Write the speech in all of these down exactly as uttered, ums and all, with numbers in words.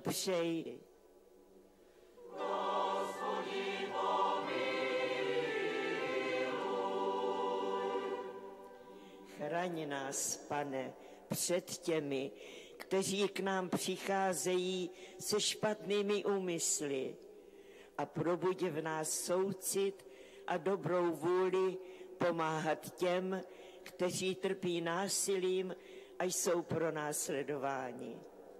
přeji. Chraň nás, Pane, před těmi, kteří k nám přicházejí se špatnými úmysly, a probuď v nás soucit a dobrou vůli pomáhat těm, kteří trpí násilím a jsou pronásledováni.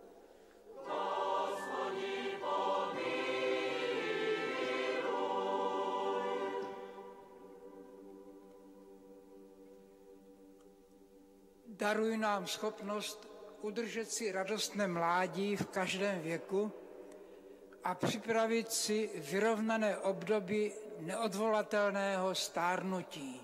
Daruj nám schopnost udržet si radostné mládí v každém věku a připravit si vyrovnané období neodvolatelného stárnutí.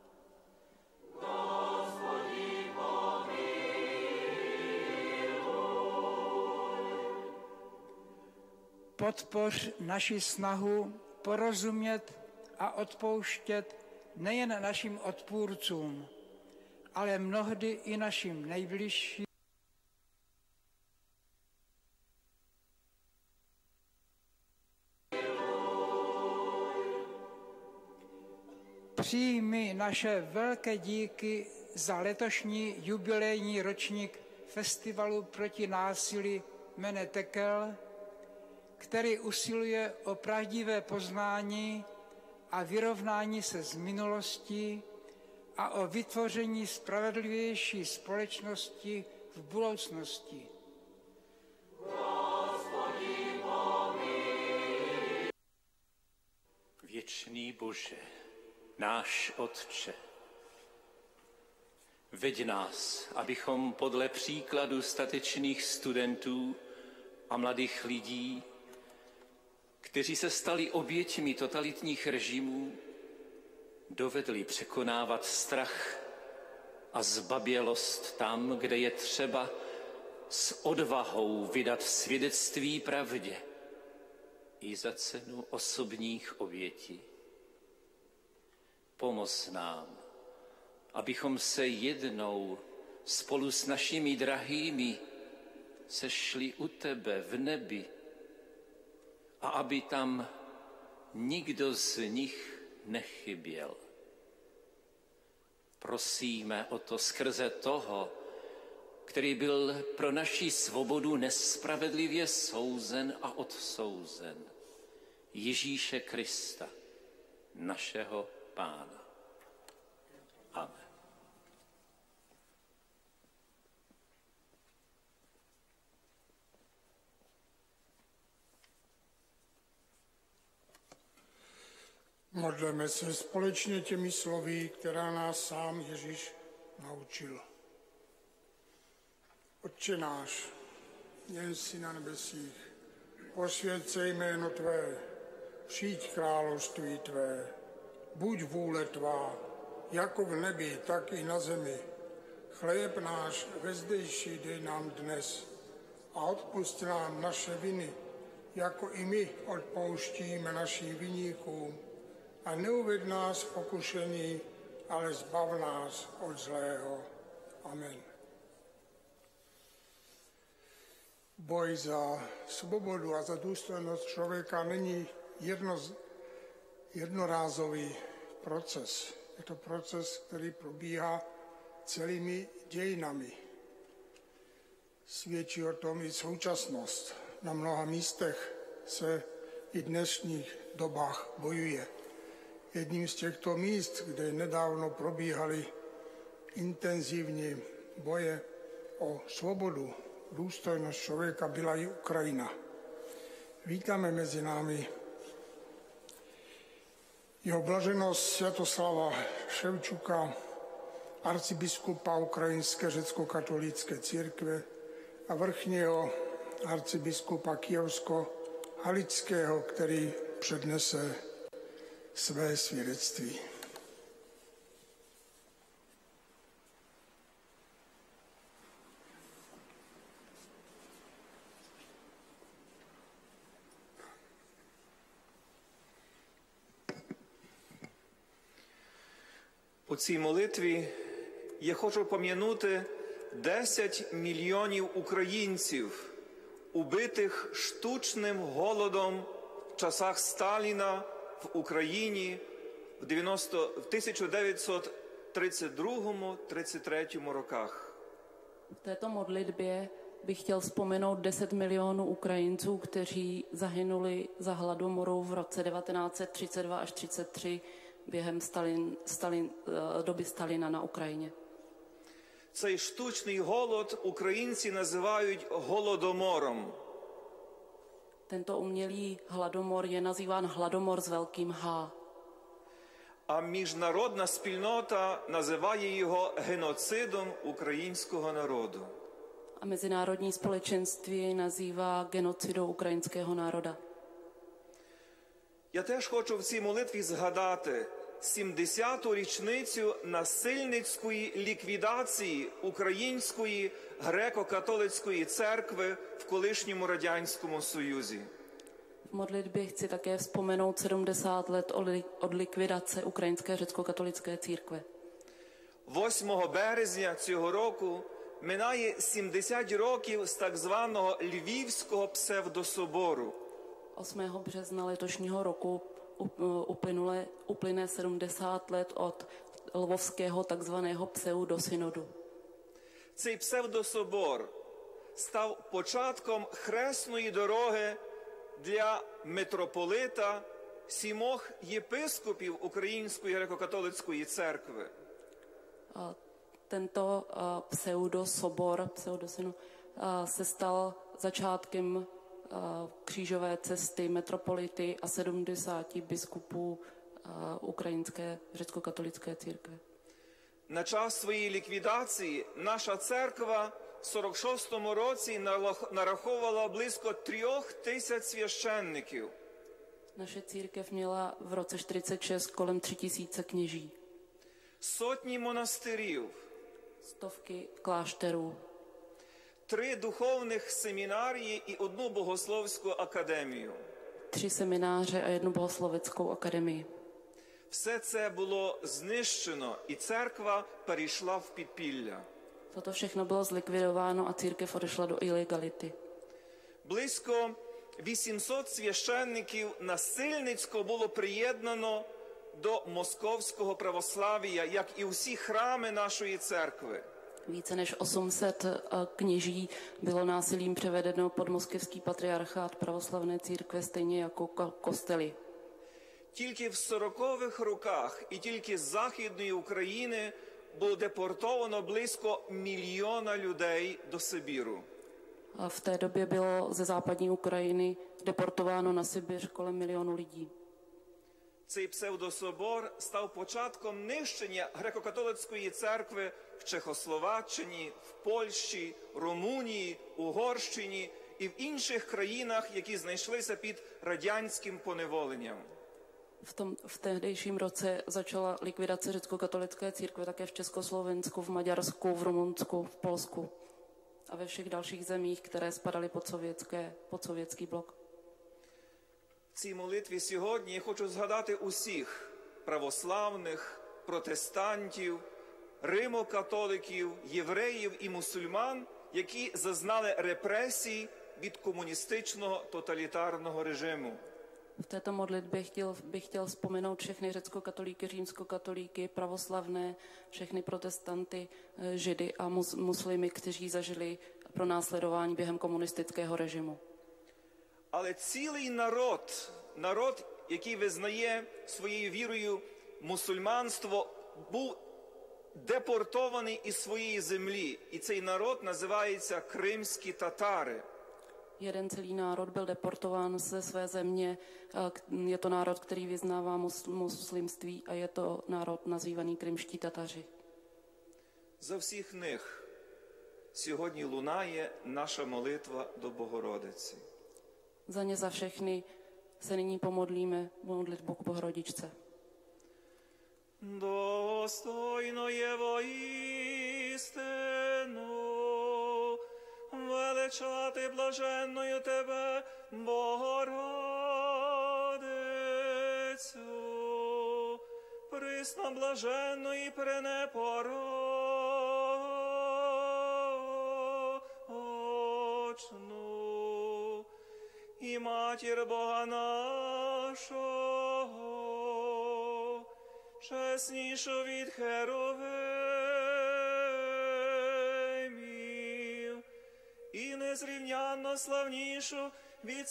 Podpoř naši snahu porozumět a odpouštět nejen našim odpůrcům, ale mnohdy i našim nejbližším. Přijmi naše velké díky za letošní jubilejní ročník Festivalu proti násilí Mene Tekel, který usiluje o pravdivé poznání a vyrovnání se s minulostí a o vytvoření spravedlivější společnosti v budoucnosti. Věčný Bože, náš Otče, veď nás, abychom podle příkladu statečných studentů a mladých lidí, kteří se stali oběťmi totalitních režimů, dovedli překonávat strach a zbabělost tam, kde je třeba s odvahou vydat svědectví pravdě i za cenu osobních obětí. Pomoz nám, abychom se jednou spolu s našimi drahými sešli u tebe v nebi a aby tam nikdo z nich nechyběl. Prosíme o to skrze toho, který byl pro naši svobodu nespravedlivě souzen a odsouzen, Ježíše Krista, našeho Pána. Amen. Modleme se společně těmi slovy, která nás sám Ježíš naučil. Otče náš, jen jsi na nebesích, posvěť se jméno Tvé, přijď království Tvé, buď vůle Tvá, jako v nebi, tak i na zemi. Chléb náš vezdejší dej nám dnes a odpusť nám naše viny, jako i my odpouštíme našim viníkům. A neuved nás v pokušení, ale zbav nás od zlého. Amen. Boj za svobodu a za důstojnost člověka není jedno, jednorázový proces. Je to proces, který probíhá celými dějinami. Svědčí o tom i současnost. Na mnoha místech se i v dnešních dobách bojuje. Jedním z těchto míst, kde nedávno probíhaly intenzivní boje o svobodu, důstojnost člověka, byla i Ukrajina. Vítáme mezi námi jeho blaženost Sviatoslava Ševčuka, arcibiskupa Ukrajinské řecko-katolické církve a vrchního arcibiskupa Kyjevsko-Halického, který přednese své svědectví. У цій молитві я хочу пом'янути десять мільйонів українців убитих штучним голодом в часах Сталіна в Україні в тисяча дев'ятсот тридцять другому - тридцять третьому rokách. V této modlitbě bych chtěl vzpomenout deset milionů Ukrajinců, kteří zahynuli za hladomorou v roce devatenáct set třicet dva až třicet tři během Stalin, Stalin, doby Stalina na Ukrajině. Цей штучний голод українці називають голодомором. Tento umělý hladomor je nazýván hladomor s velkým H. А міжнародна спільнота називає його геноцидом українського народу. A mezinárodní společenství jej nazývá genocidou ukrajinského národa. Я теж хочу в цій молитві згадати сімдесяту річницю насильницької ліквідації Української греко-католицької церкви в колишньому Радянському Союзі. V modlitbě chci také vzpomenout sedmdesát let od likvidace Ukrajinské řecko-katolické církve. восьмого березня цього року минає сімдесят років з так званого Львівського псевдособору. osmého března letošního roku uplynule, uplyne sedmdesát let od lvovského takzvaného pseudosynodu. Цей псевдособор став початком хресної дороги для митрополита сімох єпископів Української греко-католицької церкви. A tento uh, pseudosobor, pseudosynod, uh, se stal začátkem uh, křížové cesty metropolity a sedmdesáti biskupů uh, Ukrajinské řecko-katolické církve. На час своєї ліквідації наша церква в сорок шостому році нараховувала близько трьох тисяч священників. Naše církev měla v roce čtyřicet šest kolem tři tisíce kněží. Sotní монастирів. Stovky klášterů. Три духовних семінарії і одну богословську академію. Tři semináře a jednu bohosloveckou akademii. Все це було знищено, і церква перейшла в підпілля. Toto všechno bylo zlikvidováno a církev odešla do ilegality. Близько вісімсот священників насильницько було приєднано до московського православ'я, як і усі храми нашої церкви. Více než osm set kněží bylo násilím převedeno pod moskevský patriarchát pravoslavné církve, stejně jako kostely. Тільки в сорокових роках і тільки з Західної України було депортовано близько мільйона людей до Сибіру. A v té době bylo ze západní Ukrajiny deportováno na Sibiř kolem milionu lidí. Цей псевдособор став початком нищення греко-католицької церкви в Чехословаччині, в Польщі, Румунії, Угорщині і в інших країнах, які знайшлися під радянським поневоленням. V, tom, v tehdejším roce začala likvidace řecko-katolické církve také v Československu, v Maďarsku, v Rumunsku, v Polsku a ve všech dalších zemích, které spadaly pod, sovětské, pod sovětský blok. В цій молитві сьогодні я хочу згадати усіх православних, протестантів, римокатоликів, євреїв і мусульман, які зазнали репресій від комуністичного тоталітарного режиму. V této modlitbě chtěl, bych chtěl vzpomenout všechny řecko-katolíky, římskokatolíky, pravoslavné, všechny protestanty, židy a mus, muslimy, kteří zažili pronásledování během komunistického režimu. Але цілий народ, народ, який визнає своєю вірою мусульманство, був депортований із своєї землі. І цей народ називається кримські татари. Jeden celý národ byl deportován ze své země. Je to národ, který vyznává muslimství a je to národ nazývaný Krymští Tataři. За всіх них сьогодні лунає наша молитва до Богородиці. Za ně za všechny se nyní pomodlíme modlitbu k Bohorodičce. Достойно є воістину величати блаженною тебе, Богородицю, присно блаженну і пренепорочну. і матір Бога нашого, чеснішу від херовимів, і незрівнянно славнішу від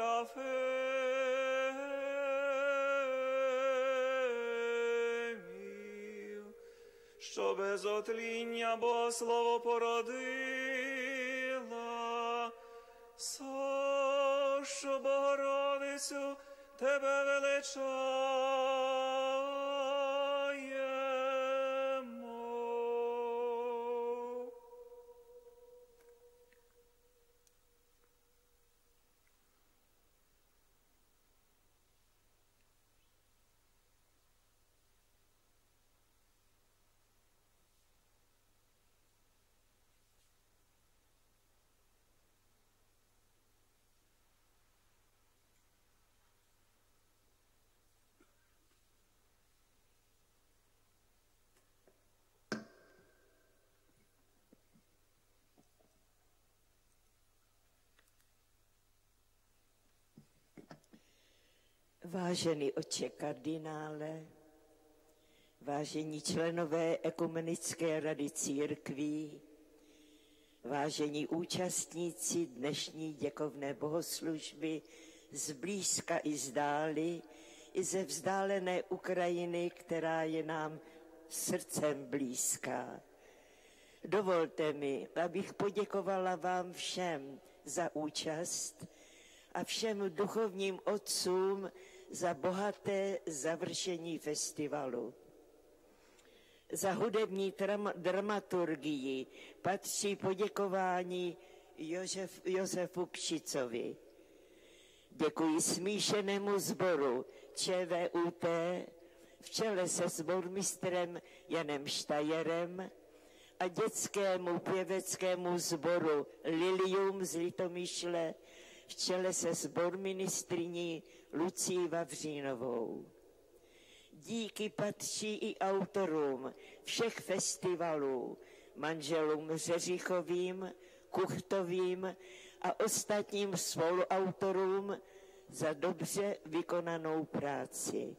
серафимів, що без отління Богослово породила, со, що Богородицю тебе величаємо. Vážený otče kardinále, vážení členové Ekumenické rady církví, vážení účastníci dnešní děkovné bohoslužby z blízka i z dáli, i ze vzdálené Ukrajiny, která je nám srdcem blízká. Dovolte mi, abych poděkovala vám všem za účast a všem duchovním otcům za bohaté završení festivalu. Za hudební dramaturgii patří poděkování Josef, Josefu Pšicovi. Děkuji smíšenému sboru ČVUT v čele se sbormistrem Janem Štajerem a dětskému pěveckému sboru Lilium z Litomyšle v čele se sborministryní Lucí Vavřínovou. Díky patří i autorům všech festivalů, manželům Řeřichovým, Kuchtovým a ostatním spoluautorům za dobře vykonanou práci.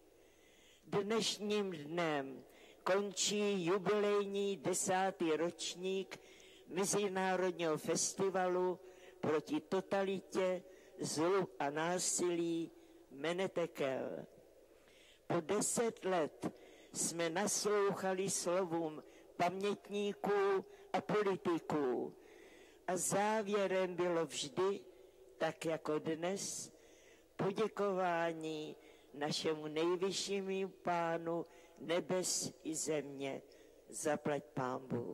Dnešním dnem končí jubilejní desátý ročník Mezinárodního festivalu proti totalitě, zlu a násilí Menetekel. Po deset let jsme naslouchali slovům pamětníků a politiků a závěrem bylo vždy, tak jako dnes, poděkování našemu nejvyššímu Pánu nebes i země. Zaplať Pánbu.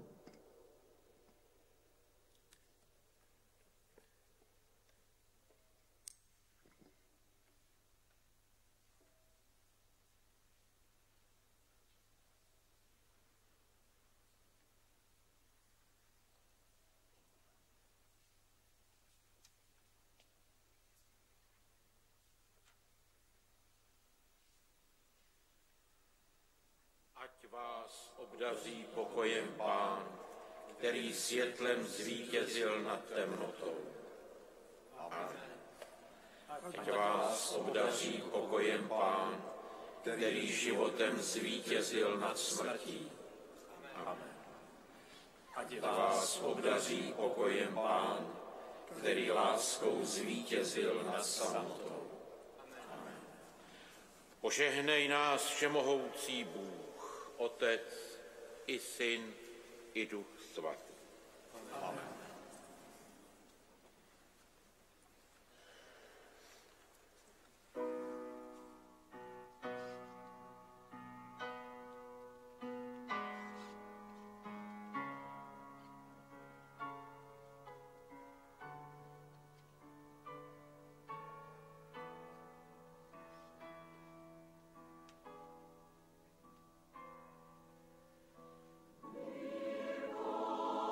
Ať vás obdaří pokojem Pán, který světlem zvítězil nad temnotou. Amen. Ať vás obdaří pokojem Pán, který životem zvítězil nad smrtí. Amen. Ať vás obdaří pokojem Pán, který láskou zvítězil nad samotou. Amen. Požehnej nás všemohoucí Bůh, Otec i Syn i Duch Svatý. Amen. Oh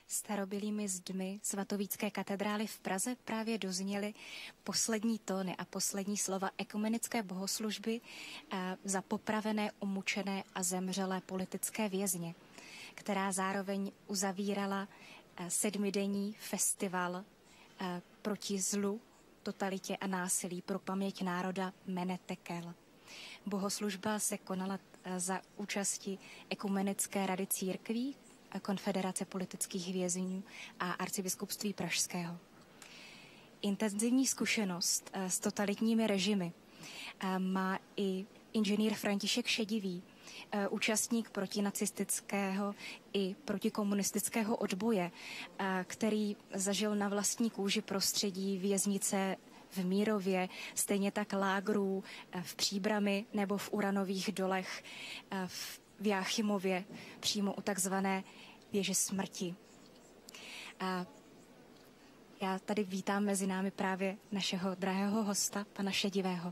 Starobylými zdmi svatovícké katedrály v Praze právě dozněly poslední tóny a poslední slova ekumenické bohoslužby za popravené, umučené a zemřelé politické vězně, která zároveň uzavírala sedmidenní festival proti zlu, totalitě a násilí pro paměť národa Mene Tekel. Bohoslužba se konala za účasti Ekumenické rady církví, Konfederace politických vězňů a Arcibiskupství pražského. Intenzivní zkušenost s totalitními režimy má i inženýr František Šedivý, účastník protinacistického i protikomunistického odboje, který zažil na vlastní kůži prostředí věznice v Mírově, stejně tak lágrů v Příbrami nebo v uranových dolech v Jáchymově, přímo u takzvané věže smrti. A já tady vítám mezi námi právě našeho drahého hosta, pana Šedivého.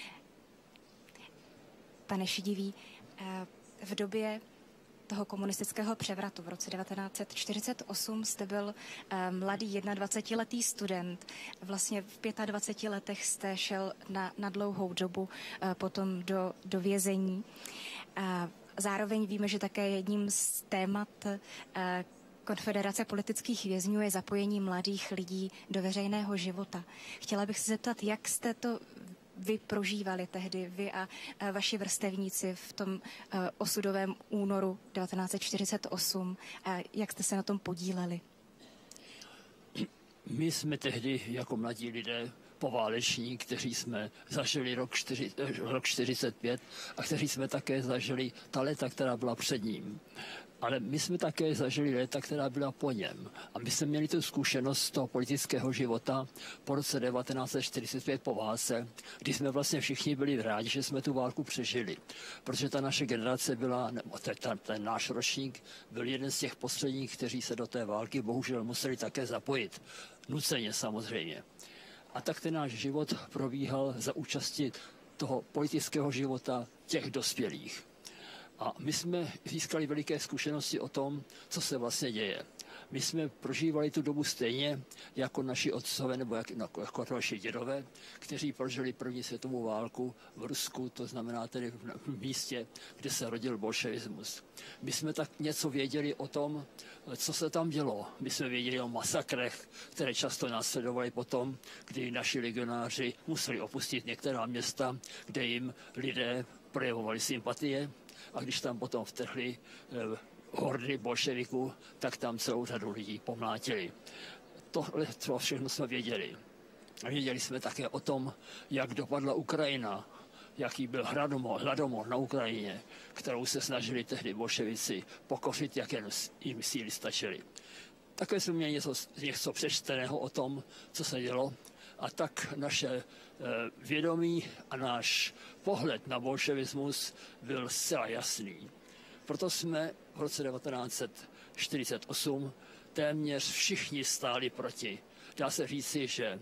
Pane Šedivý, v době toho komunistického převratu v roce devatenáct set čtyřicet osm jste byl mladý dvacetiletý student. Vlastně v dvaceti pěti letech jste šel na, na dlouhou dobu potom do, do vězení. Zároveň víme, že také jedním z témat Konfederace politických vězňů je zapojení mladých lidí do veřejného života. Chtěla bych se zeptat, jak jste to vy prožívali tehdy, vy a vaši vrstevníci v tom osudovém únoru devatenáct set čtyřicet osm, jak jste se na tom podíleli? My jsme tehdy jako mladí lidé pováleční, kteří jsme zažili rok, čtyři, rok čtyřicet pět a kteří jsme také zažili ta léta, která byla před ním. Ale my jsme také zažili léta, která byla po něm. A my jsme měli tu zkušenost z toho politického života po roce devatenáct set čtyřicet pět po válce, kdy jsme vlastně všichni byli rádi, že jsme tu válku přežili. Protože ta naše generace byla, nebo ten, ten náš ročník byl jeden z těch posledních, kteří se do té války bohužel museli také zapojit. Nuceně samozřejmě. A tak ten náš život probíhal za účasti toho politického života těch dospělých. A my jsme získali veliké zkušenosti o tom, co se vlastně děje. My jsme prožívali tu dobu stejně jako naši otcové nebo jak, no, jako naši dědové, kteří prožili první světovou válku v Rusku, to znamená tedy v místě, kde se rodil bolševismus. My jsme tak něco věděli o tom, co se tam dělo. My jsme věděli o masakrech, které často následovaly potom, kdy naši legionáři museli opustit některá města, kde jim lidé projevovali sympatie. A když tam potom vtrhli eh, hordy bolševiků, tak tam celou řadu lidí pomlátili. Tohle to všechno jsme věděli. A věděli jsme také o tom, jak dopadla Ukrajina, jaký byl hladomor, hladomor na Ukrajině, kterou se snažili tehdy bolševici pokořit, jak jen jim síly stačily. Také jsme měli něco, něco přečteného o tom, co se dělo. A tak naše vědomí a náš pohled na bolševismus byl zcela jasný. Proto jsme v roce devatenáct set čtyřicet osm téměř všichni stáli proti. Dá se říci, že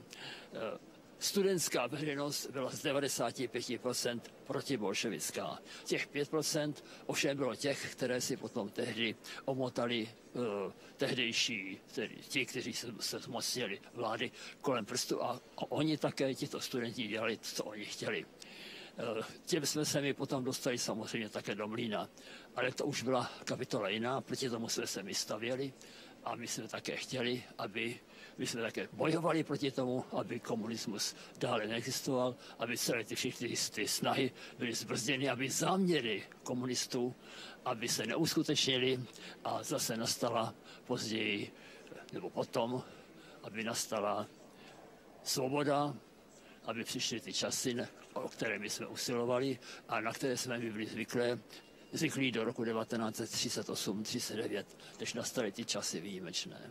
studentská veřejnost byla z devadesát pět procent protibolševická. Těch pět procent ovšem bylo těch, které si potom tehdy omotali uh, tehdejší, tedy ti, kteří se, se zmocnili vlády kolem prstu a, a oni také, tito studenti, dělali, co oni chtěli. Uh, těm jsme se mi potom dostali samozřejmě také do mlýna, ale to už byla kapitola jiná, proti tomu jsme se my stavěli a my jsme také chtěli, aby My jsme také bojovali proti tomu, aby komunismus dále neexistoval, aby celé ty všechny ty snahy byly zbrzděny, aby záměry komunistů, aby se neuskutečnili a zase nastala později, nebo potom, aby nastala svoboda, aby přišly ty časy, o které my jsme usilovali a na které jsme my byli zvyklé, zvyklí do roku devatenáct set třicet osm třicet devět, než nastaly ty časy výjimečné.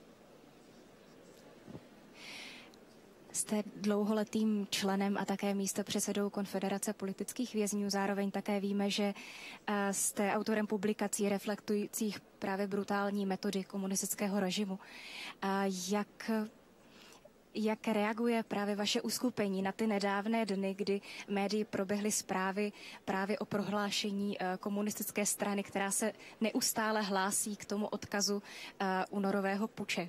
Jste dlouholetým členem a také místopředsedou Konfederace politických vězňů. Zároveň také víme, že jste autorem publikací reflektujících právě brutální metody komunistického režimu. Jak Jak reaguje právě vaše uskupení na ty nedávné dny, kdy médii proběhly zprávy právě o prohlášení komunistické strany, která se neustále hlásí k tomu odkazu únorového puče?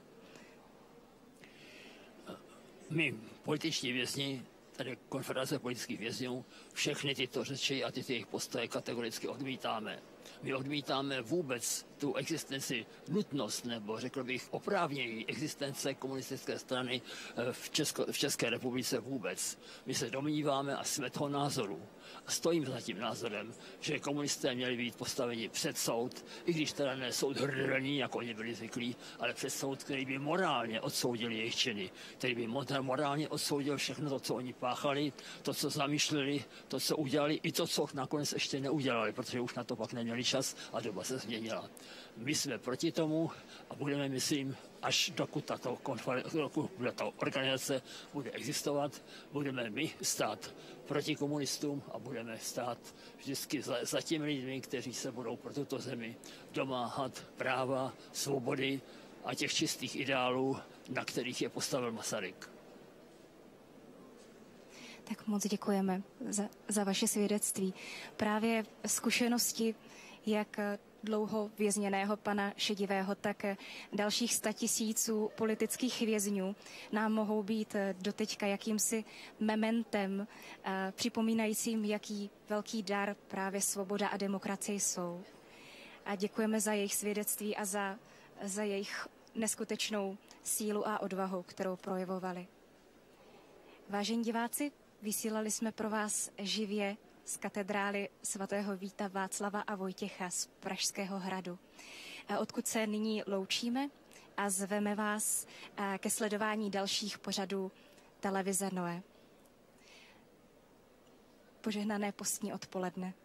My, političní vězni, tedy Konfederace politických vězňů, všechny tyto řeči a tyto jejich postoje kategoricky odmítáme. My odmítáme vůbec tu existenci, nutnost nebo řekl bych oprávnění existence komunistické strany v, Česko, v České republice vůbec. My se domníváme a jsme toho názoru. A stojím za tím názorem, že komunisté měli být postaveni před soud, i když teda ne soud hrdelní, jako oni byli zvyklí, ale před soud, který by morálně odsoudil jejich činy, který by morálně odsoudil všechno to, co oni páchali, to, co zamýšleli, to, co udělali, i to, co nakonec ještě neudělali, protože už na to pak neměli čas a doba se změnila. My jsme proti tomu a budeme, myslím, až dokud tato, dokud tato organizace bude existovat, budeme my stát proti komunistům a budeme stát vždycky za, za těmi lidmi, kteří se budou pro tuto zemi domáhat práva, svobody a těch čistých ideálů, na kterých je postavil Masaryk. Tak moc děkujeme za, za vaše svědectví. Právě zkušenosti, jak dlouho vězněného pana Šedivého, tak dalších statisíců politických vězňů nám mohou být doteďka jakýmsi mementem, připomínajícím, jaký velký dar právě svoboda a demokracie jsou. A děkujeme za jejich svědectví a za, za jejich neskutečnou sílu a odvahu, kterou projevovali. Vážení diváci, vysílali jsme pro vás živě z katedrály svatého Víta Václava a Vojtěcha z Pražského hradu, odkud se nyní loučíme a zveme vás ke sledování dalších pořadů televize Noé. Požehnané postní odpoledne.